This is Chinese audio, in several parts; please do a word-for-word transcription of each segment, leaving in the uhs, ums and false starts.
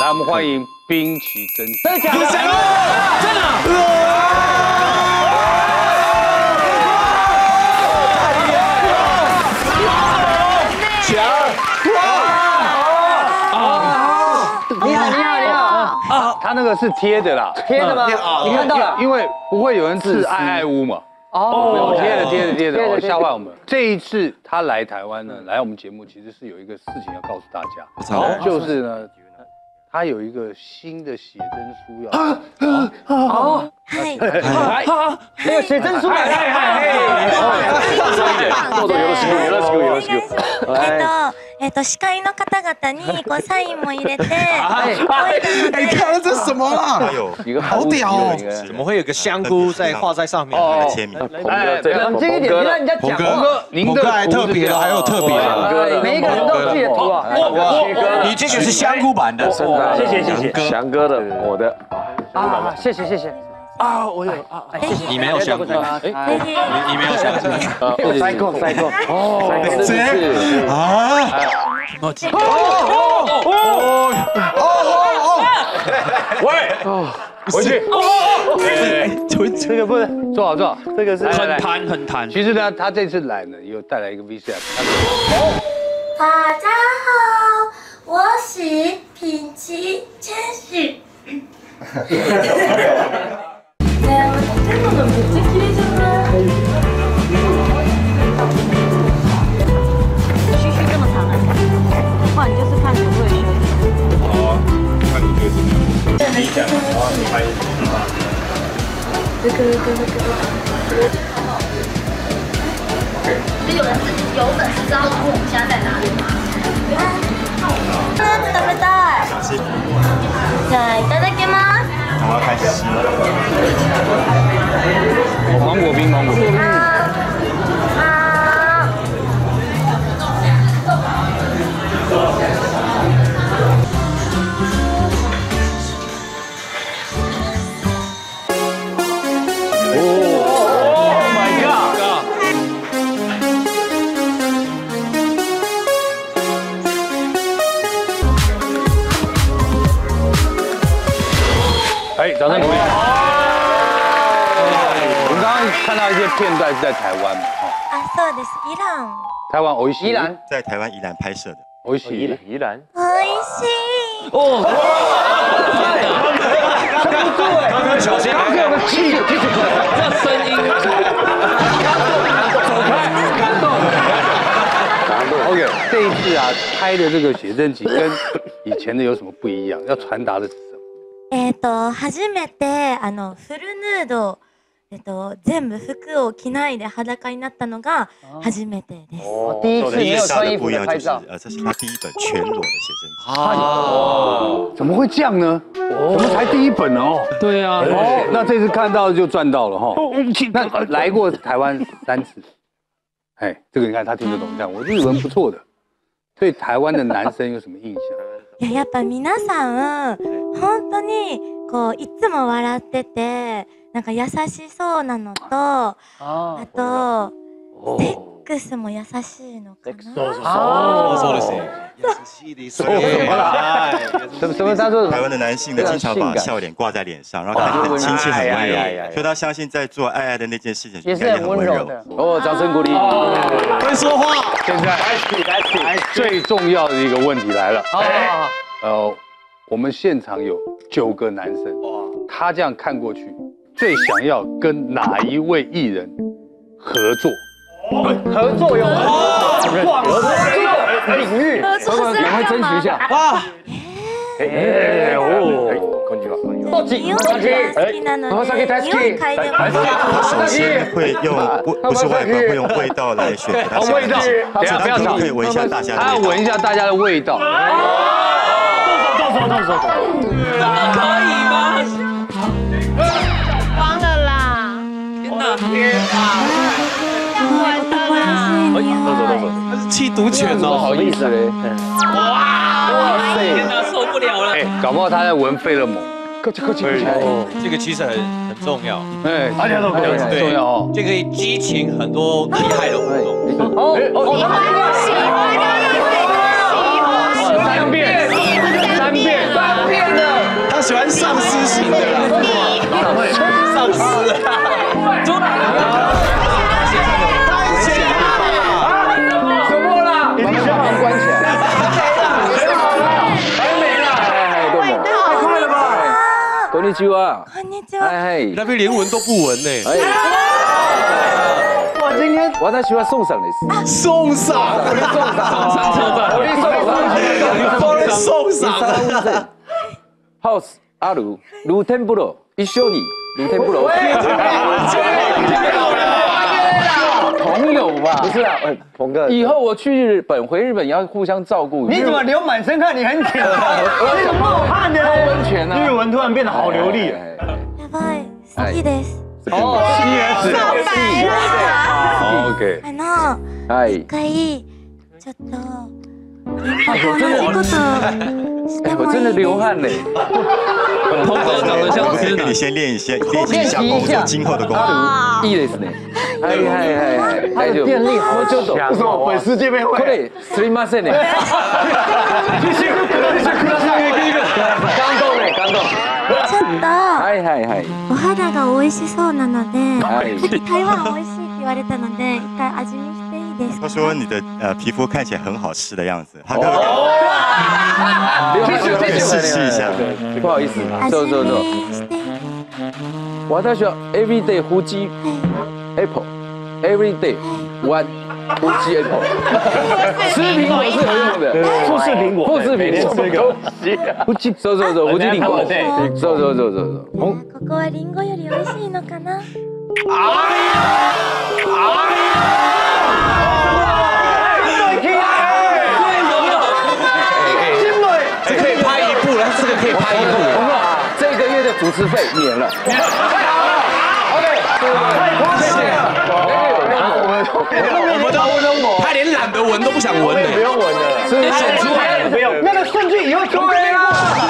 来，我们欢迎滨崎真嗣。 真的假的？真的。强！ 你好，你好，你好。 啊，他那个是贴的啦， 贴的吗？你看到了？ 因为不会有人吃爱爱屋嘛。哦，贴的贴的贴的，哦，吓坏我们。这一次他来台湾呢，来我们节目其实是有一个事情要告诉大家，就是呢，他有一个新的写真书要。 哦，はい。还有写真书来。はいどうぞよろしくよろしくよろしく。 えっと。えっと司会の方々にこうサインも入れて。 哎，看了这是什么啦？ 一个好屌哦！ 怎么会有个香菇在画在上面？ 哦， 签名。 哎， 冷静一点，别让人家讲话。 鹏哥还特别的，还有特别的， 每一个人都有自己的图啊。 你这个是香菇版的， 谢谢谢谢。 翔哥的，我的。 啊，谢谢谢谢。啊，我有啊，谢谢。 你没有香菇，哎，你你没有香菇。 塞够塞够。 哦， 这啊！ 哦哦哦哦哦！ 喂，回去。这个不是坐好坐好，这个是很弹很弹。 其实呢，他这次来呢，有带来一个 V C R。 大家好，我是滨崎真嗣。ねえ、私手のめっちゃ綺麗じゃない？须须这么长啊？不然你就是看可不可以修。 好啊，看你觉得怎么样？你讲，然后你拍。 这个这个这个。就有人有粉丝知道说我们现在在哪里吗？嗯，食べたい。じゃあいただきます。 我要开始吃了。 芒果冰，芒果冰。 啊啊！ 哦 ，My God！ 哎，掌声鼓励！我们刚刚看到一些片段是在台湾嘛， あ、そうです。イラン。 台湾おいしい。 宜兰。 在台湾宜兰拍摄的。 おいしい。 宜兰。 おいしい。 哦，刚刚小心， 刚刚有个气，这声音。走开，感动。感动。OK， 这一次啊拍的这个写真集跟以前的有什么不一样？要传达的是什么？ えっと初めてあのフルヌード、えっと全部服を着ないで裸になったのが初めてです。 第一次没有穿衣服的拍照。 呃，这是他第一本全裸的写真集。 哦，怎么会这样呢？我们才第一本哦。 对啊。 哦，那这次看到就赚到了哈。那来过台湾三次，哎，这个你看他听得懂，你看我日文不错的。对台湾的男生有什么印象？ いや、やっぱ皆さん本当にこういつも笑っててなんか優しそうなのと、あとセックスも優しいのかな。 そうですね。優しいですね。 什么什么？他说台湾的男性呢，经常把笑脸挂在脸上，然后看起来很亲切、很温柔，所以他相信在做爱爱的那件事情也是很温柔的。 哦，掌声鼓励。 会说话。 现在最重要的一个问题来了。呃，我们现场有九个男生，他这样看过去，最想要跟哪一位艺人合作？ 合作有广合作领域， 合作是赶快争取一下哇！哎哦，こんにちは。 日本が好きなので匂い嗅いでもら首先会用不不是外观，会用味道来选择他喜欢的东西。 等一下不要吵， 可以闻一下大家的味道。 他闻一下大家的味道。 动手动手动手！可以吗？ 忘了啦！ 天哪！天哪！ 男らしい匂い。 他是气毒犬哦， 好意思嘞。 哇！天哪，受不了了！ 哎，搞不好他在闻费勒蒙。 客气客气。 这个其实很很重要， 哎， 大家都很很重要哦。 这个激情很多厉害的活动。 哦哦， 喜欢的，喜欢的，喜欢。 三遍，三遍，三遍。 喜欢丧尸型的啦。丧尸。中哪了？太险了！ 怎么啦？把消防关起来。全好了，还没啦。哎，どうも。太快了吧？こんにちは。 こんにちは。 哎， 那边连文都不文呢。 哎。哇，今天我喜欢送上的是。 送上。 我送上车站。 我送上。送上。 House ある露天風呂一緒に露天風呂。朋友吧？不是啊，哎，鹏哥，以后我去日本，回日本也要互相照顾。 你怎么流满身汗？你很紧啊，你怎么冒汗呢？ 泡温泉啊， 日文突然变得好流利。 やばい、好きです。 哦，是是是。OK。 あの、一回ちょっと同じことして我真的流汗嘞。 鹏哥长得像直男，你先练一下，练习一下工作，今后的工作。 いいですね。はいはいはいはい。大丈夫。 电力好强。为什么粉丝见面会？ これすみませんね。感動ね感動。 ちょっとはいはいはい。 お肌が美味しそうなので、さっき台湾美味しいって言われたので、一回味見していいですか？ 他说你的呃皮肤看起来很好吃的样子，他可不可以试试一下？ 不好意思，そうそうそう。私は everyday 富士 apple everyday one 富士 apple。吃苹果是很用的， 富士苹果， 富士苹果。富士そうそうそう富士苹果。そうそうそうそう。 ここはリンゴより美味しいのかな？ 这可以拍一部了，这个可以拍一部。 这个月的主持费免了。OK， 太夸张了。 我们都他连懒得闻都不想闻的， 不用闻的， 你选出来不用。那个顺序以后就对啊。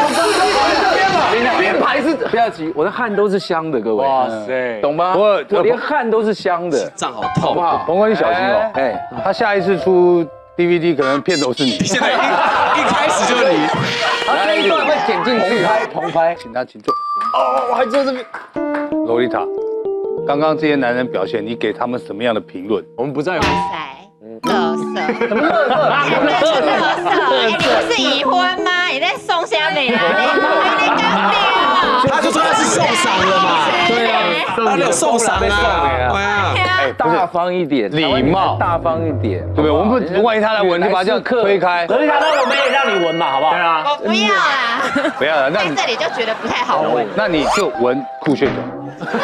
编排是不要急，我的汗都是香的，各位。哇塞，懂吗？我我连汗都是香的， 脏好痛， 好不好？ 鹏哥你小心哦。哎，他下一次出 D V D 可能片头是你。 现在一一开始就是你。 他这一段会剪进去，拍棚拍， 请他请坐。 哦，我还坐这边。 洛丽塔，刚刚这些男人表现，你给他们什么样的评论？ 我们不在乎。 哇塞，乐色，什么乐色？乐色？哎，你不是已婚吗？你在送虾米啊？你干掉？ 他就说他是送赏了嘛。对啊，他有送赏啊。对啊。 哎，大方一点， 礼貌， 大方一点， 对不对？我们不，万一他来闻，就把这样推开。 可是他那我们也让你闻嘛，好不好？对啊。 我不要啦。 不要了，那在这里就觉得不太好闻。 那你就闻酷炫的。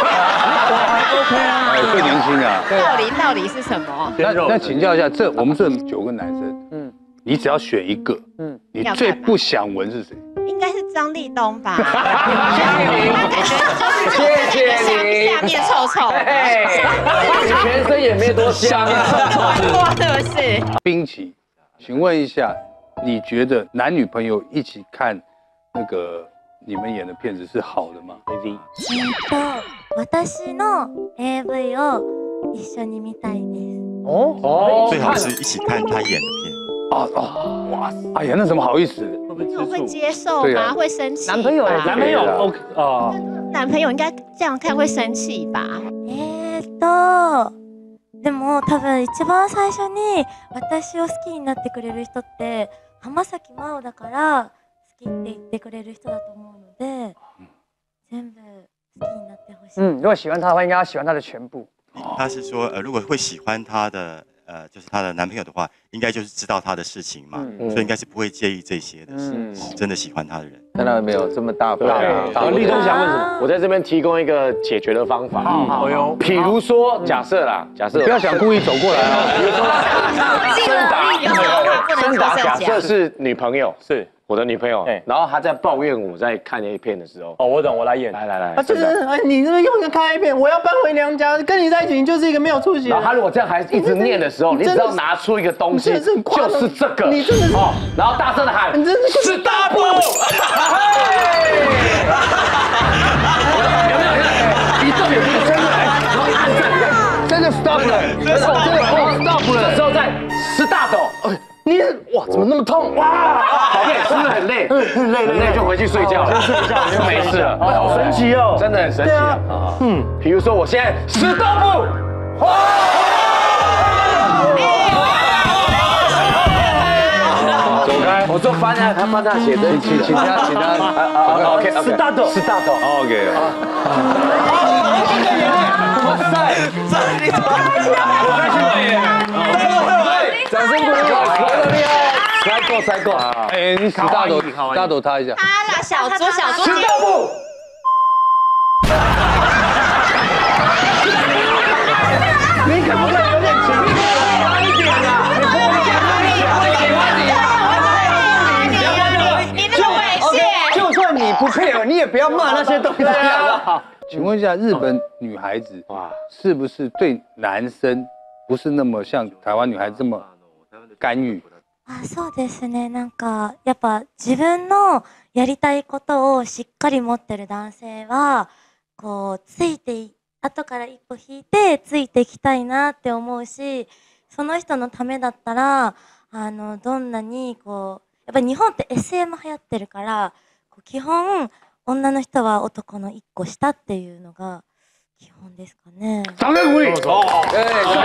OK 啊。 哎，最年轻啊。 到底到底是什么？ 那那请教一下，这我们这九个男生，嗯，你只要选一个，嗯，你最不想闻是谁？ 应该是张立东吧。 谢谢你，谢谢你。 下面臭臭， 你全身也没多香啊， 是不是？ 冰淇，请问一下，你觉得男女朋友一起看那个你们演的片子是好的吗 ？A V。 えっと、私の A V を一緒に見たいです。 哦哦， 最好是一起看他演的片。 哦哦，哇，哎呀，那怎么好意思？ 我会接受吗？会生气？ 男朋友，男朋友 OK 哦。 男朋友应该这样看会生气吧？ えーっと、でも多分一番最初に私を好きになってくれる人って浜崎真央だから好きって言ってくれる人だと思うので、全部好きになってほしい。 嗯，如果喜欢他的话，应该要喜欢他的全部。 他是说，呃，如果会喜欢他的。呃，就是她的男朋友的话，应该就是知道她的事情嘛，所以应该是不会介意这些的，是真的喜欢她的人。 看到没有，这么大方。 啊，立东想问什么？我在这边提供一个解决的方法。好哟。比如说，假设啦，假设不要想故意走过来啊。 比如说，森达，森达，假设是女朋友，是我的女朋友，然后她在抱怨我在看 A 片的时候。 哦，我懂，我来演。 来来来， 啊，就是哎，你这个用一个看 A 片，我要搬回娘家，跟你在一起，你就是一个没有出息。 然后他如果这样还一直念的时候，你只要拿出一个东西，就是这个， 你真的是， 然后大声的喊， 你真的是大步。有没有？一动也不是真的，然后按赞， 真的 stop 了，真的真的 stop 了。 这时候再十大抖， 你哇，怎么那么痛？哇， 宝贝，是不是很很累，很累，很累就回去睡觉了， 睡觉就没事了。 好神奇哦， 真的很神奇啊！嗯，比如说我现在石头布，哇！ 走开， 我做翻啊，他翻他写的， 请请他请他啊 ，OK OK， 是大头， 是大头 ，OK。 哇塞，这你我该去了耶！ 掌声鼓励，好厉害，塞过塞过， 哎，你死大头，大头他一下。 他啦，小猪小猪。 石头布。 你可不可以有点情绪大一点啊？你玻璃你那么猥亵。 就算你不配合，你也不要骂那些东西，好不好？ 请问一下，日本女孩子哇，是不是对男生不是那么像台湾女孩子这么干预？ あ、そうですね。なんかやっぱ自分のやりたいことをしっかり持ってる男性はこうついて後から一歩引いてついていきたいなって思うし、その人のためだったらあのどんなにこうやっぱ日本って エスエム 流行ってるから、こう基本女の人は男の一個下っていうのが基本ですかね。 掌声鼓励。哦， 对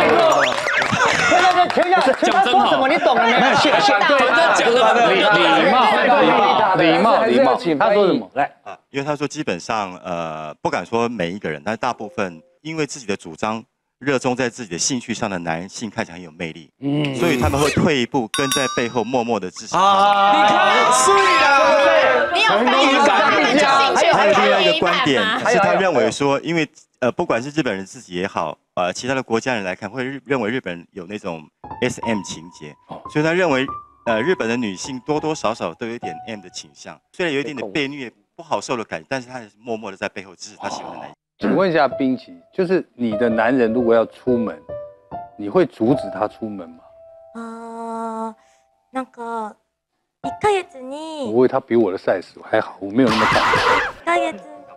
对对，全家全家说什么你懂了没有？谢谢，对， 讲的礼礼貌礼貌礼貌礼貌。他说什么？来啊，因为他说基本上呃不敢说每一个人，但是大部分因为自己的主张。热衷在自己的兴趣上的男性看起来很有魅力，嗯，所以他们会退一步，跟在背后默默的支持。啊， 你看，所以啊， 你有发现他们的兴趣还有另外一个观点是，他认为说，因为呃，不管是日本人自己也好，呃，其他的国家人来看，会认为日本人有那种 S M 情节，所以他认为呃，日本的女性多多少少都有一点 M 的倾向，虽然有一点点被虐、不好受的感觉，但是他还是默默的在背后支持他喜欢的男性。 请问一下冰淇，就是你的男人如果要出门，你会阻止他出门吗？ あー、なんか一ヶ月に。 我以为他比我的 size 还好，我没有那么大。 一ヶ月。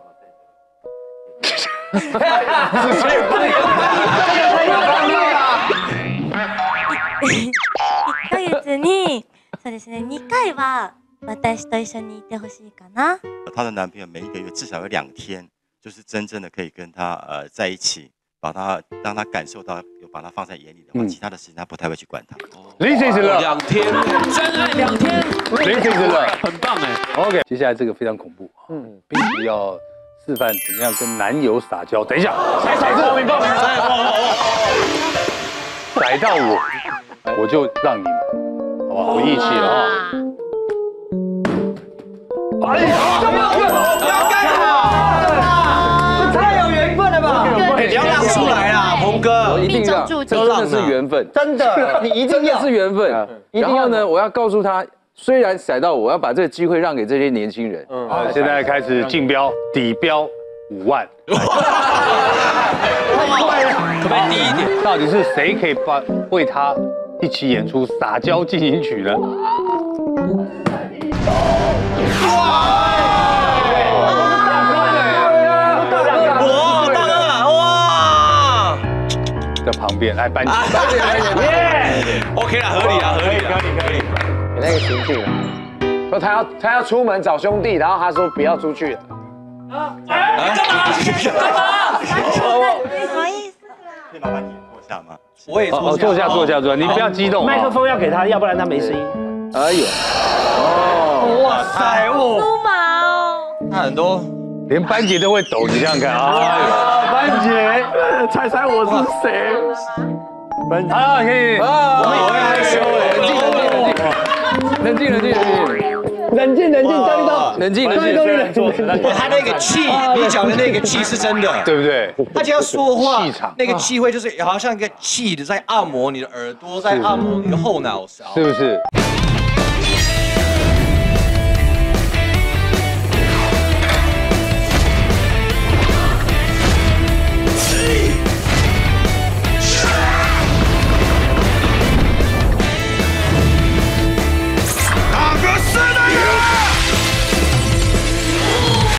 一ヶ月にそうですねにかいは私と一緒にいてほしいかな。 她的男朋友每一个月至少有两天。就是真正的可以跟他呃在一起，把他让他感受到有把他放在眼里的话，嗯、其他的事情他不太会去管他。 This is love， 两天，真爱两天 ，This is love， 很棒哎。 OK， 接下来这个非常恐怖，嗯，冰淇要示范怎么样跟男友撒娇。等一下，踩踩这，你报名，踩到我，我就让你们，好不好？我义气了啊！哎呀，不要干好！太有缘分了吧！ 你要让出来啦，鹏哥， 我一定让，这真的是缘分， 真的，你一定要是缘分，一定要呢。我要告诉他，虽然踩到我，我要把这个机会让给这些年轻人。 嗯，好，现在开始竞标，底标五万。 太快了， 可不可以低一点？ 到底是谁可以帮为他一起演出撒娇进行曲呢？在旁边来搬起，搬起来， 耶 ，OK 啦，合理啦，合理，可以，可以， 给那个情境啊，说他要他要出门找兄弟，然后他说不要出去了。啊！ 哎，干嘛？干嘛？什么意思？ 可以麻烦你坐下吗？ 我也坐，坐下，坐下，坐下，你不要激动。 麦克风要给他，要不然他没声音。 哎呦， 哦，哇塞，哦， 酥麻哦， 他很多。 连班杰都会抖，你想想看啊！班杰，猜猜我是谁？班杰啊，可以啊！ 我们害羞哎，冷静冷静冷静冷静冷静冷静，张东，冷静冷静冷静。 他那个气，你讲的那个气是真的， 对不对？ 他只要说话， 气场， 那个气会就是好像一个气的在按摩你的耳朵，在按摩你的后脑勺， 是不是？